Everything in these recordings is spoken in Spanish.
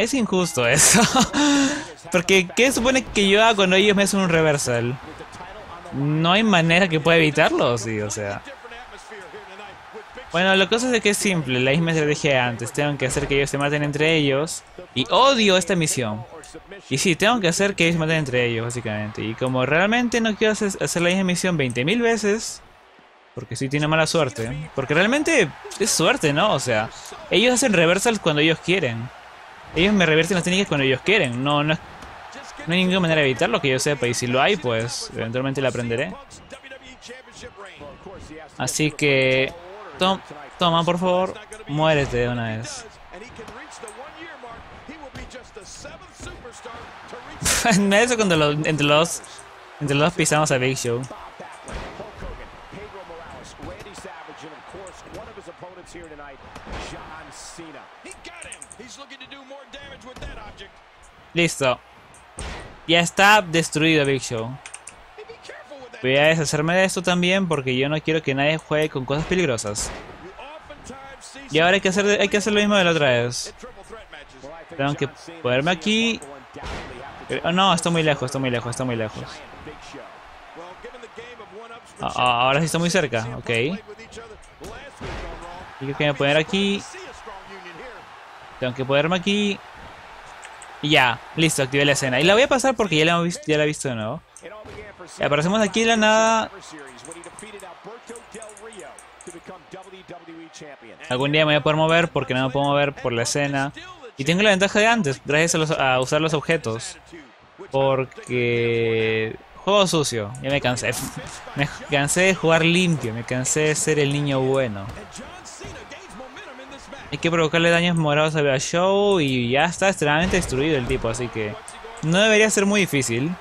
Es injusto eso. Porque, ¿qué supone que yo haga cuando ellos me hacen un reversal? No hay manera que pueda evitarlo, sí, o sea. Bueno, la cosa es que es simple, la misma estrategia de antes. Tengo que hacer que ellos se maten entre ellos. Y odio esta misión. Y sí, tengo que hacer que ellos se maten entre ellos, básicamente. Y como realmente no quiero hacer la misma misión 20.000 veces, porque sí tiene mala suerte. Porque realmente es suerte, ¿no? O sea, ellos hacen reversals cuando ellos quieren. Ellos me revierten las técnicas cuando ellos quieren. No hay ninguna manera de evitarlo que yo sepa. Y si lo hay, pues eventualmente la aprenderé. Así que... Toma, por favor. Muérete de una vez. Me eso cuando entre los dos pisamos a Big Show. Listo. Ya está destruido Big Show. Voy a deshacerme de esto también porque yo no quiero que nadie juegue con cosas peligrosas. Y ahora hay que hacer lo mismo de la otra vez. Tengo que ponerme aquí. Oh, no, está muy lejos, está muy lejos, está muy lejos. Ahora sí está muy cerca, ok. Tengo que poner aquí. Tengo que ponerme aquí. Y ya, listo, activé la escena. Y la voy a pasar porque ya la he visto de nuevo. Y aparecemos aquí de la nada. Algún día me voy a poder mover porque no me puedo mover por la escena. Y tengo la ventaja de antes, gracias a usar los objetos. Porque... Juego sucio, ya me cansé. Me cansé de jugar limpio, me cansé de ser el niño bueno. Hay que provocarle daños morados a Show y ya está extremadamente destruido el tipo, así que no debería ser muy difícil.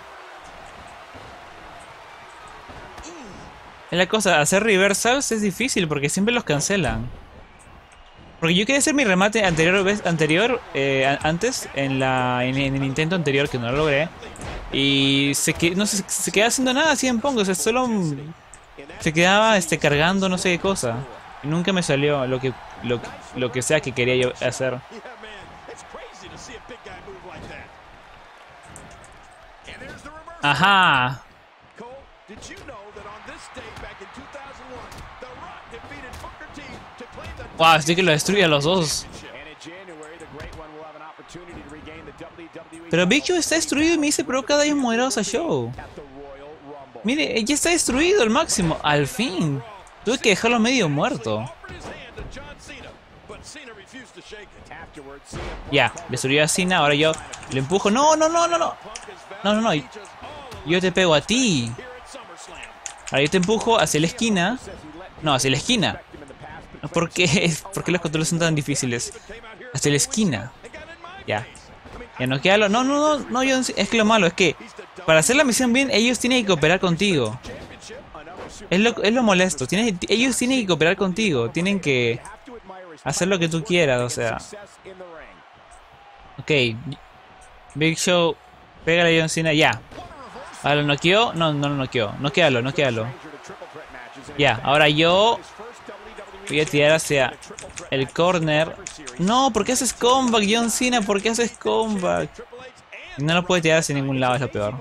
Es la cosa, hacer reversals es difícil porque siempre los cancelan. Porque yo quería hacer mi remate antes, en el intento anterior que no lo logré. Y no se quedaba haciendo nada así en Pongo, o sea, solo se quedaba cargando no sé qué cosa. Y nunca me salió lo que sea que quería yo hacer. Ajá. Wow, estoy que lo destruye a los dos. Pero Big Show está destruido y me dice provoca daños moderados a Show. Mire, ya está destruido al máximo. Al fin. Tuve que dejarlo medio muerto. Ya, destruyó a Cena. Ahora yo le empujo. No. No. Yo te pego a ti. Ahora yo te empujo hacia la esquina. No, hacia la esquina. ¿Por qué los controles son tan difíciles? Hacia la esquina. Ya. Ya no queda No, es que lo malo es que para hacer la misión bien, ellos tienen que cooperar contigo. Es lo molesto. Ellos tienen que cooperar contigo. Tienen que hacer lo que tú quieras, o sea. Ok. Big Show. Pégale a John Cena, ya. Ahora lo noqueó. No lo noqueó. Noquealo. Ya, ahora yo voy a tirar hacia el corner. No, ¿por qué haces comeback, John Cena? ¿Por qué haces comeback? No lo puede tirar hacia ningún lado, es lo peor.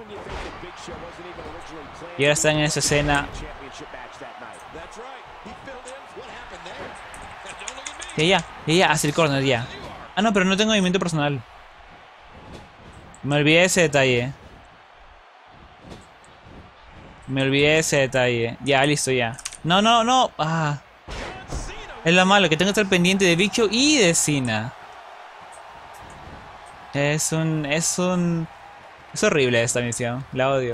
Y ahora están en esa escena. Ya, hacia el corner, ya. Ah, no, pero no tengo movimiento personal. Me olvidé ese detalle. Ya, listo, ya. No. Ah. Es lo malo, que tengo que estar pendiente de Big Show y de Cena. Es horrible esta misión. La odio.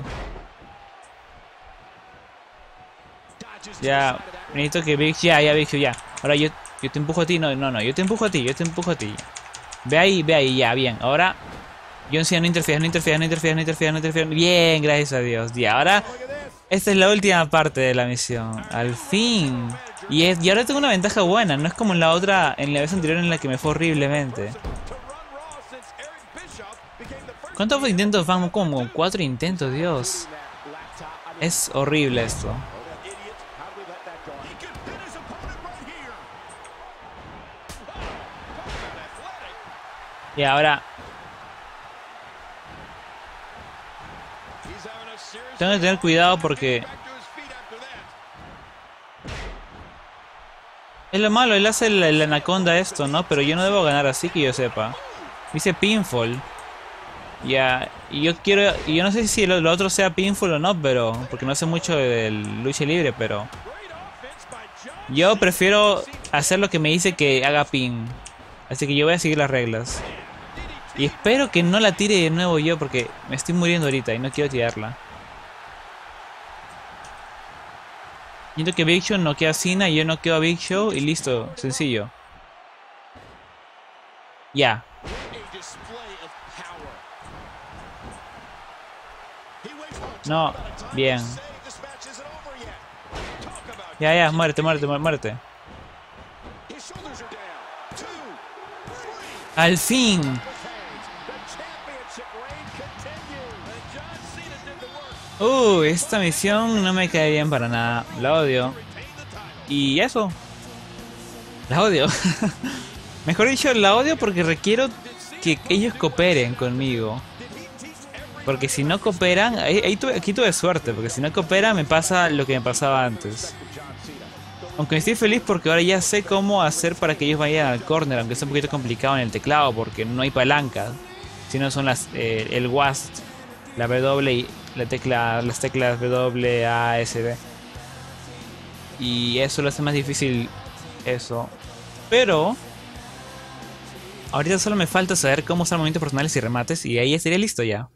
Ya, necesito que Big Show, ya. Ahora yo te empujo a ti, no, yo te empujo a ti. Ve ahí, ya, bien. Ahora, John Cena, no interfieras. Bien, gracias a Dios. Y ahora, esta es la última parte de la misión. Al fin. Y ahora tengo una ventaja buena, no es como en la vez anterior en la que me fue horriblemente. ¿Cuántos intentos van? Como 4 intentos, Dios. Es horrible esto. Y ahora Tengo que tener cuidado porque... Es lo malo, él hace el anaconda esto, ¿no? Pero yo no debo ganar así que yo sepa. Dice pinfall. Ya, y yo quiero... Y yo no sé si lo otro sea pinfall o no, pero... Porque no sé mucho de lucha libre, pero... Yo prefiero hacer lo que me dice que haga pin. Así que yo voy a seguir las reglas. Y espero que no la tire de nuevo yo, porque me estoy muriendo ahorita y no quiero tirarla. Siento que Big Show noquea a Cena y yo noqueo a Big Show y listo, sencillo. Ya. No, bien. Ya, muérete, muérete, muérete. ¡Al fin! Esta misión no me cae bien para nada. La odio. Y eso. La odio. Mejor dicho, la odio porque requiero que ellos cooperen conmigo. Porque si no cooperan, aquí tuve suerte, porque si no cooperan me pasa lo que me pasaba antes. Aunque estoy feliz porque ahora ya sé cómo hacer para que ellos vayan al corner, aunque es un poquito complicado en el teclado porque no hay palancas. Sino son el WASD, la W y las teclas W, A, S, D. Y eso lo hace más difícil eso. Pero ahorita solo me falta saber cómo usar movimientos personales y remates y ahí estaría listo ya.